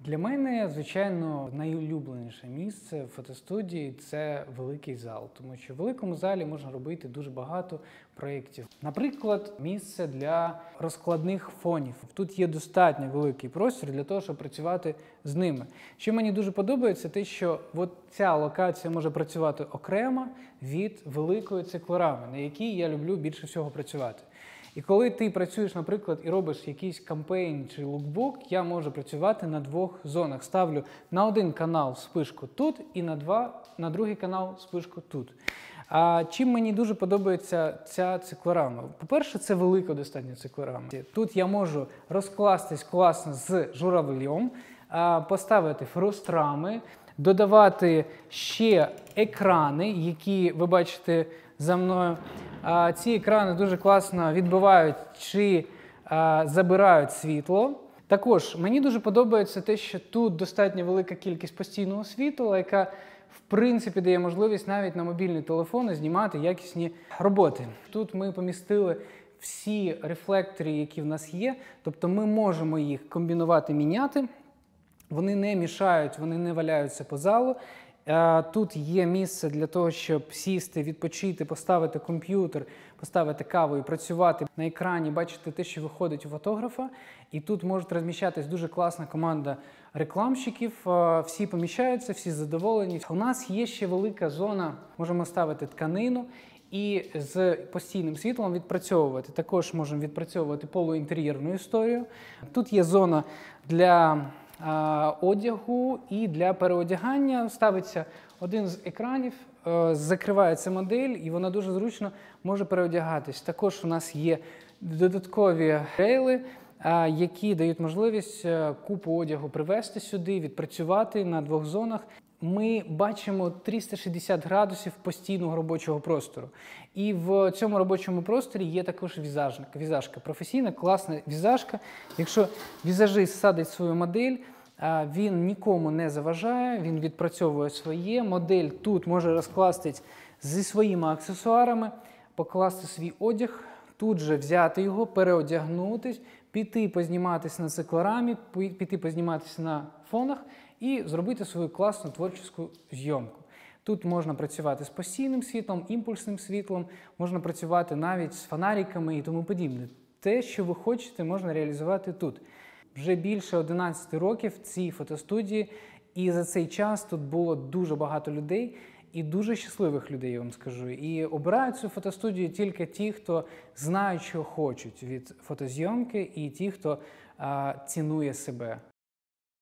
Для мене, звичайно, найулюбленіше місце в фотостудії – це великий зал, тому що в великому залі можна робити дуже багато проєктів. Наприклад, місце для розкладних фонів. Тут є достатньо великий простір для того, щоб працювати з ними. Що мені дуже подобається, те, що ця локація може працювати окремо від великої циклорами, на якій я люблю більше всього працювати. І коли ти працюєш, наприклад, і робиш якийсь кампейн чи лукбук, я можу працювати на двох зонах. Ставлю на один канал спишку тут і на другий канал спишку тут. А чим мені дуже подобається ця циклорама? По-перше, це велика достатньо циклорама. Тут я можу розкластись класно з журавлем, поставити фрустрами, додавати ще екрани, які ви бачите за мною. Ці екрани дуже класно відбивають чи забирають світло. Також мені дуже подобається те, що тут достатньо велика кількість постійного світла, яка в принципі дає можливість навіть на мобільні телефони знімати якісні роботи. Тут ми помістили всі рефлектори, які в нас є, тобто ми можемо їх комбінувати, міняти. Вони не мішають, вони не валяються по залу. Тут є місце для того, щоб сісти, відпочити, поставити комп'ютер, поставити каву і працювати на екрані, бачити те, що виходить у фотографа. І тут може розміщатись дуже класна команда рекламщиків. Всі поміщаються, всі задоволені. У нас є ще велика зона, можемо ставити тканину і з постійним світлом відпрацьовувати. Також можемо відпрацьовувати полуінтер'єрну історію. Тут є зона для одягу і для переодягання. Ставиться один з екранів, закривається модель і вона дуже зручно може переодягатись. Також у нас є додаткові рейли, які дають можливість купу одягу привезти сюди, відпрацювати на двох зонах. Ми бачимо 360 градусів постійного робочого простору. І в цьому робочому просторі є також візажка. Професійна, класна візажка. Якщо візажист садить свою модель, він нікому не заважає, він відпрацьовує своє. Модель тут може розкластись зі своїми аксесуарами, покласти свій одяг, тут же взяти його, переодягнутись, піти позніматися на циклорамі, піти позніматися на фонах і зробити свою класну творчу зйомку. Тут можна працювати з постійним світлом, імпульсним світлом, можна працювати навіть з фонариками і тому подібне. Те, що ви хочете, можна реалізувати тут. Вже більше 11 років в цій фотостудії, і за цей час тут було дуже багато людей, і дуже щасливих людей, я вам скажу. І обирають цю фотостудію тільки ті, хто знають, що хочуть від фотозйомки, і ті, хто цінує себе.